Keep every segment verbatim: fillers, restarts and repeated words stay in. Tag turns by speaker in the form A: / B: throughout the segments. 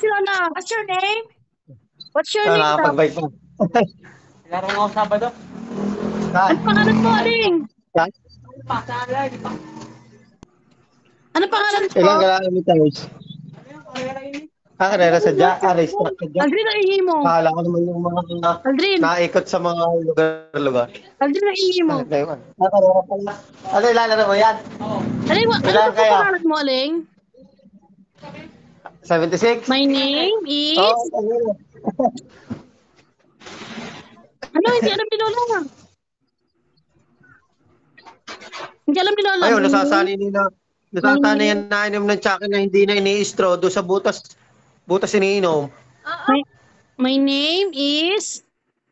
A: Barcelona. What's your name? What's your
B: Ah,
A: name?
B: nakakapag-bike pa.
C: Laro nga ako Sabado.
B: Saan?
A: Ano pangalan mo, Aling?
B: Saan?
A: Ano pangalan mo?
B: Ilang kilometers? Ah, karera sa dya. Ah, race track sa dya.
A: Aldrin, ang ihi mo.
B: Akala ko naman yung mga
A: Aldrin,
B: naikot sa mga lugar-lugar.
A: Aldrin, ang ihi mo.
B: Ah, ngayon. Ah, karera pala. Ano, ilalaro mo yan?
A: Aling, wa- ano
B: Ilan
A: ba
B: kaya?
A: pangalan mo, Aling?
B: seventy-six?
A: My name is...
B: Oo, oh,
A: Ano, hindi alam ni Lola. Hindi alam ni Lola.
B: ayun,
A: My
B: nasasali
A: name-
B: ni na nasasali yan na inom ng tsaka na hindi na ini-straw doon sa butas butas iniinom.
A: My, my name is...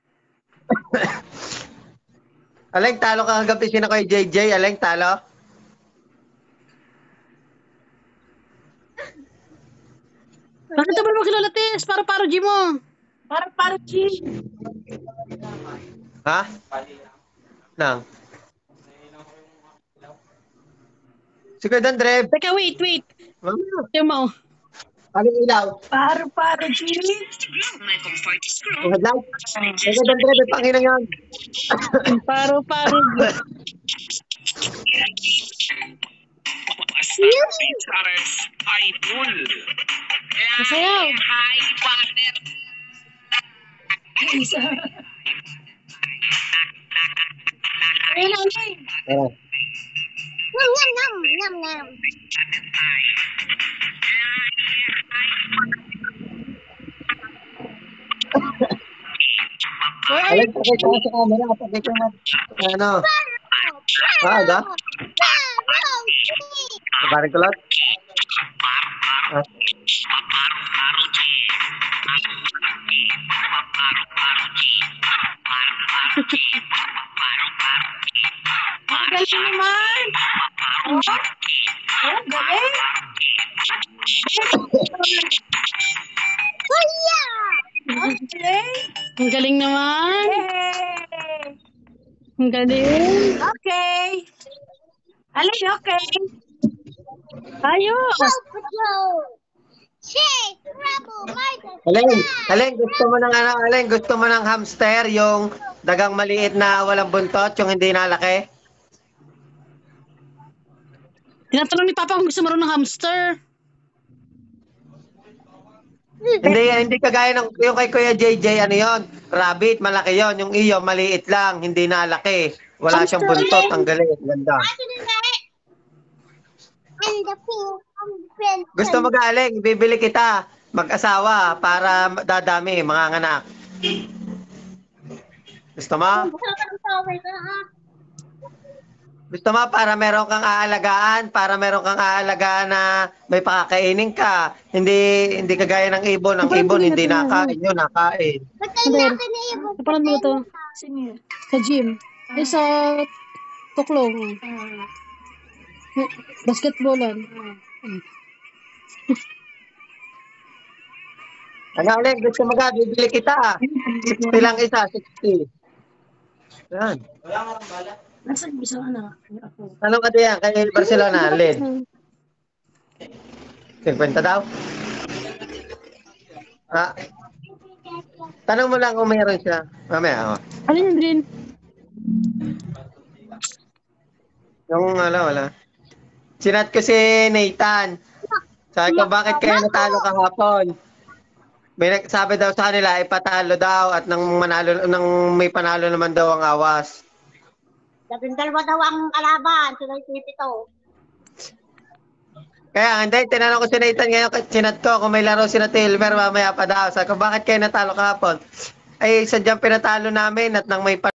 B: Aleng, talo ka kagabi sino kay J J. Aleng, talo?
A: Bakit naman mo kilala, Tess? Paro-paro, G mo. Paro-paro, G.
B: Ha? Nang. Sige, Dan, Drev.
A: Teka, wait, wait.
B: Mamaya.
A: Yung mo.
B: Aling ilaw.
A: Paro-paro, G.
B: Ang headlight. Sige, Dan, Drev. Panginang yan.
A: Paro-paro, G. Masayaw. Ayun, ayun.
B: Oh.
D: Nham nham nham nham nham.
A: Where are
B: Aleng,
A: you?
B: pakita ka sa camera. Pakita mo. Ano? Ah, aga? Parang kulot? Ah.
A: Ang galing naman. Oh, oh, galing. Ang galing. Ang galing naman.
D: Yay!
A: Ang galing.
D: Okay.
A: Alin, okay. Ayos.
D: Patrol. Shake, rubble, Michael.
B: Aleng, Aleng, gusto mo ng ano, Aleng, gusto mo ng hamster, yung dagang maliit na walang buntot, yung hindi nalaki?
A: Tinatanong ni Papa kung gusto mo rin ng hamster.
B: Hindi, hindi kagaya ng yung kay Kuya J J, ano yon? Rabbit, malaki yon. Yung iyo, maliit lang, hindi nalaki. Wala siyang buntot, ang galing, ganda.
D: And the pink and the pink.
B: Gusto mo galing, bibili kita, mag-asawa, para dadami, mga anak. Gusto mo? Gusto mo para meron kang aalagaan, para meron kang aalagaan na may pakakainin ka. Hindi hindi kagaya ng ibon. Ang ibon hindi nakain yun, nakain.
D: Patayin natin na ibon.
A: Napanood mo to? Sa gym. Eh, sa tuklong. Basketballan.
B: Ano ulit, gusto mo ga, bibili kita. sixty lang isa, sixty. Yan.
A: Nasaan bisa na?
B: Tanong ka diyan, kay Barcelona, Lin. fifty daw? Ah. Tanong mo lang kung mayroon siya. Mamaya, oh.
A: Alin yung green?
B: Yung wala, wala. Sinat ko si Nathan. Sabi ko, bakit kayo natalo kahapon? May nagsabi daw sa kanila, ipatalo daw at nang manalo, nang may panalo naman daw ang awas.
D: Labing dalawa daw ang kalaban. Sila yung pipito.
B: Kaya hindi, tinanong ko si Nathan ngayon, sinat ko kung may laro si na Tilmer, mamaya pa daw. Sabi ko, bakit kayo natalo kahapon? Ay, sadyang pinatalo namin at nang may